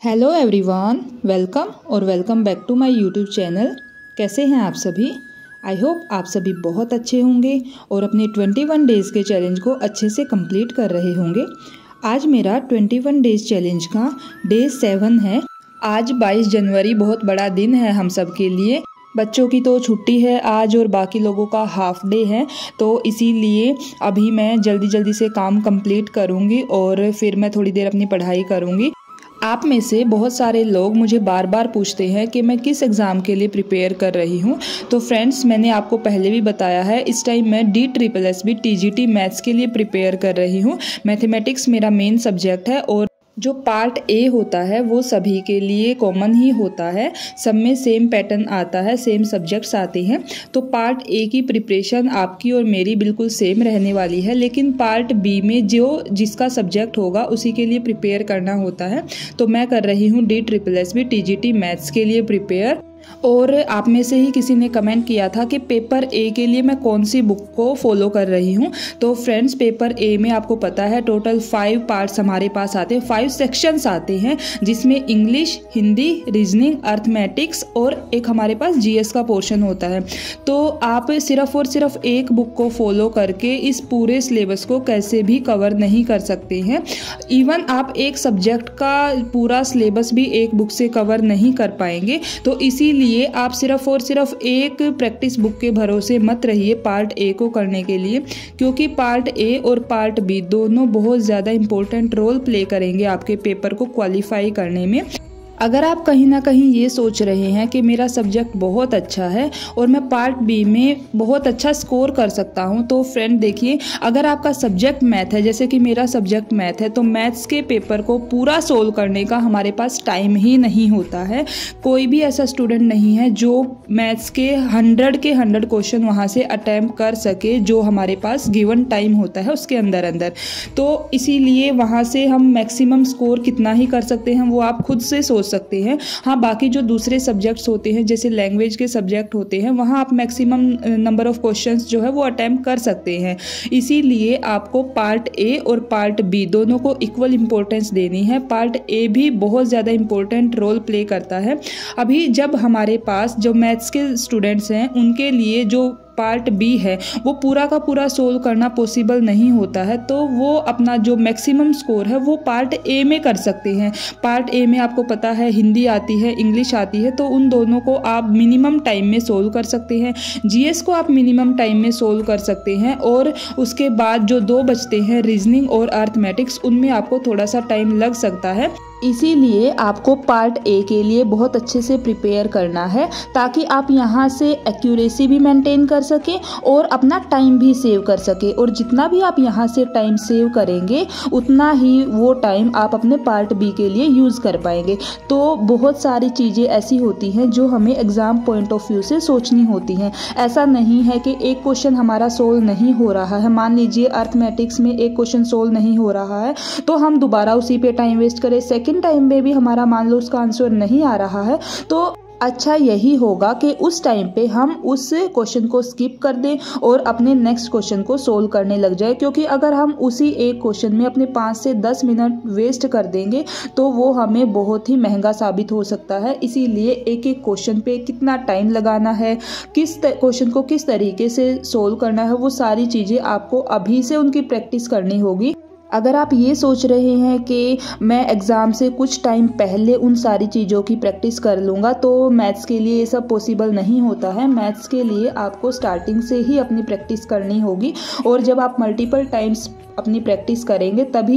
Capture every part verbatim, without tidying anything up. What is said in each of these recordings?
Hello everyone, welcome और welcome back to my YouTube channel. कैसे हैं आप सभी? आई होप आप सभी बहुत अच्छे होंगे और अपने इक्कीस डेज़ के चैलेंज को अच्छे से कंप्लीट कर रहे होंगे। आज मेरा इक्कीस डेज़ चैलेंज का डे सेवन है। आज बाईस जनवरी बहुत बड़ा दिन है हम सब के लिए। बच्चों की तो छुट्टी है आज और बाकी लोगों का हाफ डे है, तो इसीलिए अभी मैं जल्दी जल्दी से काम कंप्लीट करूँगी और फिर मैं थोड़ी देर अपनी पढ़ाई करूँगी। आप में से बहुत सारे लोग मुझे बार बार पूछते हैं कि मैं किस एग्ज़ाम के लिए प्रिपेयर कर रही हूँ। तो फ्रेंड्स, मैंने आपको पहले भी बताया है, इस टाइम मैं D triple S B T G T maths के लिए प्रिपेयर कर रही हूँ। मैथमेटिक्स मेरा मेन सब्जेक्ट है और जो पार्ट ए होता है वो सभी के लिए कॉमन ही होता है। सब में सेम पैटर्न आता है, सेम सब्जेक्ट्स आते हैं। तो पार्ट ए की प्रिपरेशन आपकी और मेरी बिल्कुल सेम रहने वाली है, लेकिन पार्ट बी में जो जिसका सब्जेक्ट होगा उसी के लिए प्रिपेयर करना होता है। तो मैं कर रही हूँ D triple S B T G T maths के लिए प्रिपेयर। और आप में से ही किसी ने कमेंट किया था कि पेपर ए के लिए मैं कौन सी बुक को फॉलो कर रही हूँ। तो फ्रेंड्स, पेपर ए में आपको पता है टोटल फाइव पार्ट्स हमारे पास आते हैं, फाइव सेक्शंस आते हैं, जिसमें इंग्लिश, हिंदी, रीजनिंग, अर्थमेटिक्स और एक हमारे पास जी एस का पोर्शन होता है। तो आप सिर्फ और सिर्फ एक बुक को फॉलो करके इस पूरे सिलेबस को कैसे भी कवर नहीं कर सकते हैं। इवन आप एक सब्जेक्ट का पूरा सिलेबस भी एक बुक से कवर नहीं कर पाएंगे। तो इसी लिए आप सिर्फ और सिर्फ एक प्रैक्टिस बुक के भरोसे मत रहिए पार्ट ए को करने के लिए, क्योंकि पार्ट ए और पार्ट बी दोनों बहुत ज़्यादा इंपॉर्टेंट रोल प्ले करेंगे आपके पेपर को क्वालिफाई करने में। अगर आप कहीं ना कहीं ये सोच रहे हैं कि मेरा सब्जेक्ट बहुत अच्छा है और मैं पार्ट बी में बहुत अच्छा स्कोर कर सकता हूं, तो फ्रेंड देखिए, अगर आपका सब्जेक्ट मैथ है, जैसे कि मेरा सब्जेक्ट मैथ है, तो मैथ्स के पेपर को पूरा सोल्व करने का हमारे पास टाइम ही नहीं होता है। कोई भी ऐसा स्टूडेंट नहीं है जो मैथ्स के हंड्रेड के हंड्रेड क्वेश्चन वहाँ से अटैम्प्ट कर सके, जो हमारे पास गिवन टाइम होता है उसके अंदर अंदर। तो इसीलिए वहाँ से हम मैक्सिमम स्कोर कितना ही कर सकते हैं वो आप खुद से सोच सकते हैं। हाँ, बाकी जो दूसरे सब्जेक्ट्स होते हैं, जैसे लैंग्वेज के सब्जेक्ट होते हैं, वहाँ आप मैक्सिमम नंबर ऑफ क्वेश्चंस जो है वो अटेम्प्ट कर सकते हैं। इसीलिए आपको पार्ट ए और पार्ट बी दोनों को इक्वल इंपॉर्टेंस देनी है। पार्ट ए भी बहुत ज़्यादा इंपॉर्टेंट रोल प्ले करता है। अभी जब हमारे पास जो मैथ्स के स्टूडेंट्स हैं उनके लिए जो पार्ट बी है वो पूरा का पूरा सोल्व करना पॉसिबल नहीं होता है, तो वो अपना जो मैक्सिमम स्कोर है वो पार्ट ए में कर सकते हैं। पार्ट ए में आपको पता है हिंदी आती है, इंग्लिश आती है, तो उन दोनों को आप मिनिमम टाइम में सोल्व कर सकते हैं। जीएस को आप मिनिमम टाइम में सोल्व कर सकते हैं। और उसके बाद जो दो बचते हैं, रीजनिंग और अर्थमेटिक्स, उनमें आपको थोड़ा सा टाइम लग सकता है। इसीलिए आपको पार्ट ए के लिए बहुत अच्छे से प्रिपेयर करना है, ताकि आप यहाँ से एक्यूरेसी भी मेंटेन कर सकें और अपना टाइम भी सेव कर सकें। और जितना भी आप यहाँ से टाइम सेव करेंगे उतना ही वो टाइम आप अपने पार्ट बी के लिए यूज़ कर पाएंगे। तो बहुत सारी चीज़ें ऐसी होती हैं जो हमें एग्ज़ाम पॉइंट ऑफ व्यू से सोचनी होती हैं। ऐसा नहीं है कि एक क्वेश्चन हमारा सोल्व नहीं हो रहा है, मान लीजिए अर्थमेटिक्स में एक क्वेश्चन सोल्व नहीं हो रहा है, तो हम दोबारा उसी पे टाइम वेस्ट करें। सेकेंड टाइम में भी हमारा मान लो उसका आंसर नहीं आ रहा है, तो अच्छा यही होगा कि उस टाइम पे हम उस क्वेश्चन को स्किप कर दें और अपने नेक्स्ट क्वेश्चन को सोल्व करने लग जाए। क्योंकि अगर हम उसी एक क्वेश्चन में अपने पाँच से दस मिनट वेस्ट कर देंगे तो वो हमें बहुत ही महंगा साबित हो सकता है। इसीलिए एक एक क्वेश्चन पे कितना टाइम लगाना है, किस क्वेश्चन को किस तरीके से सोल्व करना है, वो सारी चीज़ें आपको अभी से उनकी प्रैक्टिस करनी होगी। अगर आप ये सोच रहे हैं कि मैं एग्ज़ाम से कुछ टाइम पहले उन सारी चीज़ों की प्रैक्टिस कर लूँगा, तो मैथ्स के लिए ये सब पॉसिबल नहीं होता है। मैथ्स के लिए आपको स्टार्टिंग से ही अपनी प्रैक्टिस करनी होगी, और जब आप मल्टीपल टाइम्स अपनी प्रैक्टिस करेंगे तभी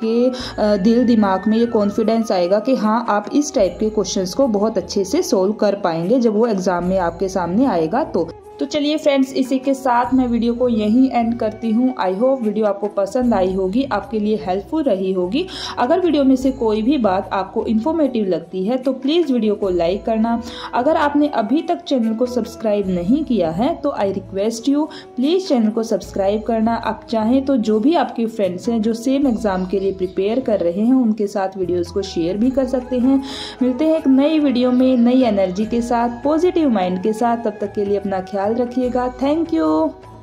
आपके दिल दिमाग में ये कॉन्फिडेंस आएगा कि हाँ, आप इस टाइप के क्वेश्चंस को बहुत अच्छे से सोल्व कर पाएंगे जब वो एग्ज़ाम में आपके सामने आएगा। तो तो चलिए फ्रेंड्स, इसी के साथ मैं वीडियो को यहीं एंड करती हूँ। आई होप वीडियो आपको पसंद आई होगी, आपके लिए हेल्पफुल रही होगी। अगर वीडियो में से कोई भी बात आपको इन्फॉर्मेटिव लगती है तो प्लीज़ वीडियो को लाइक करना। अगर आपने अभी तक चैनल को सब्सक्राइब नहीं किया है तो I request you, please channel को सब्सक्राइब करना। आप चाहें तो जो भी आपके फ्रेंड्स हैं जो सेम एग्ज़ाम के लिए प्रिपेयर कर रहे हैं उनके साथ वीडियोज़ को शेयर भी कर सकते हैं। मिलते हैं एक नई वीडियो में नई एनर्जी के साथ, पॉजिटिव माइंड के साथ। तब तक के लिए अपना ख्याल रखिएगा। Thank you.